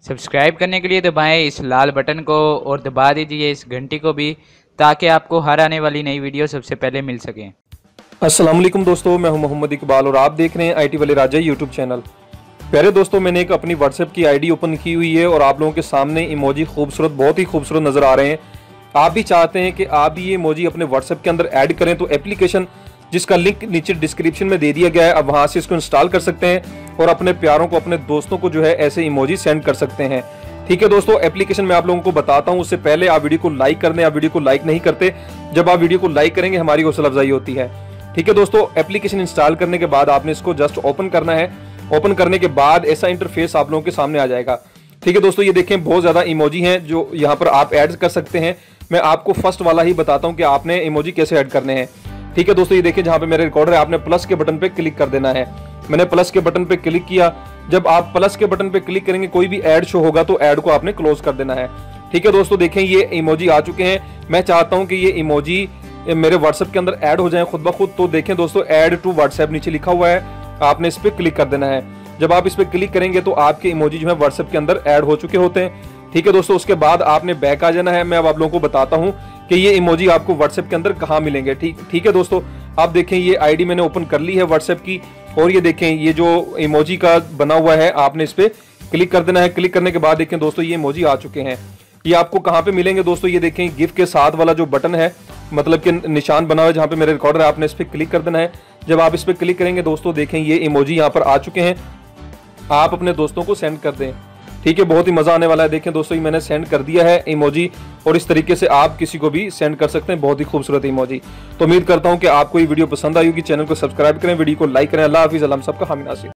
Subscribe करने के लिए दबाएं इस लाल बटन को और दबा दीजिए इस घंटी को भी, ताकि आपको हर आने वाली नई वीडियो सबसे पहले मिल सके। अस्सलाम वालेकुम दोस्तों, मैं हूं मोहम्मद इकबाल और आप देख रहे हैं आईटी वाले राजा यूट्यूब चैनल। प्यारे दोस्तों, मैंने एक अपनी व्हाट्सएप की आईडी ओपन की हुई है और आप लोगों के सामने इमोजी खूबसूरत, बहुत ही खूबसूरत नज़र आ रहे हैं। आप भी चाहते हैं कि आप भी ये इमोजी अपने व्हाट्सएप के अंदर ऐड करें, तो एप्लीकेशन जिसका लिंक नीचे डिस्क्रिप्शन में दे दिया गया है, अब वहाँ से इसको इंस्टॉल कर सकते हैं और अपने प्यारों को, अपने दोस्तों को जो है ऐसे इमोजी सेंड कर सकते हैं। ठीक है दोस्तों, एप्लीकेशन मैं आप लोगों को बताता हूँ। उससे पहले आप वीडियो को लाइक कर दें। आप वीडियो को लाइक नहीं करते, जब आप वीडियो को लाइक करेंगे हमारी हौसला अफजाई होती है। ठीक है दोस्तों, एप्लीकेशन इंस्टॉल करने के बाद आपने इसको जस्ट ओपन करना है। ओपन करने के बाद ऐसा इंटरफेस आप लोगों के सामने आ जाएगा। ठीक है दोस्तों, ये देखें बहुत ज़्यादा इमोजी हैं जो यहाँ पर आप ऐड कर सकते हैं। मैं आपको फर्स्ट वाला ही बताता हूँ कि आपने इमोजी कैसे ऐड करने हैं। ठीक है दोस्तों, ये देखिए जहाँ पे मेरे रिकॉर्डर है, आपने प्लस के बटन पे क्लिक कर देना है। मैंने प्लस के बटन पे क्लिक किया। जब आप प्लस के बटन पे क्लिक करेंगे कोई भी ऐड शो होगा तो ऐड को आपने क्लोज कर देना है। ठीक है दोस्तों, देखें ये इमोजी आ चुके हैं। मैं चाहता हूँ कि ये इमोजी मेरे व्हाट्सएप के अंदर ऐड हो जाए खुद ब खुद। तो देखें दोस्तों, ऐड टू व्हाट्सएप नीचे लिखा हुआ है, आपने इस पर क्लिक कर देना है। जब आप इस पर क्लिक करेंगे तो आपके इमोजी जो है व्हाट्सएप के अंदर ऐड हो चुके होते हैं। ठीक है दोस्तों, उसके बाद आपने बैक आ जाना है। मैं अब आप लोगों को बताता हूँ कि ये इमोजी आपको व्हाट्सएप के अंदर कहाँ मिलेंगे। ठीक है दोस्तों, आप देखें ये आईडी मैंने ओपन कर ली है व्हाट्सएप की, और ये देखें ये जो इमोजी का बना हुआ है, आपने इस पर क्लिक कर देना है। क्लिक करने के बाद देखें दोस्तों ये इमोजी आ चुके हैं। ये आपको कहाँ पे मिलेंगे दोस्तों, ये देखें गिफ्ट के साथ वाला जो बटन है, मतलब कि निशान बना हुआ है जहाँ पे मेरे रिकॉर्डर है, आपने इस पर क्लिक कर देना है। जब आप इस पर क्लिक करेंगे दोस्तों, देखें ये इमोजी यहाँ पर आ चुके हैं। आप अपने दोस्तों को सेंड कर दें। ठीक है, बहुत ही मजा आने वाला है। देखें दोस्तों, ये मैंने सेंड कर दिया है इमोजी, और इस तरीके से आप किसी को भी सेंड कर सकते हैं। बहुत ही खूबसूरत इमोजी। तो उम्मीद करता हूं कि आपको ये वीडियो पसंद आई होगी। चैनल को सब्सक्राइब करें, वीडियो को लाइक करें। अल्लाह हाफिज़, अल्लाह हम सबका हामी नासिर।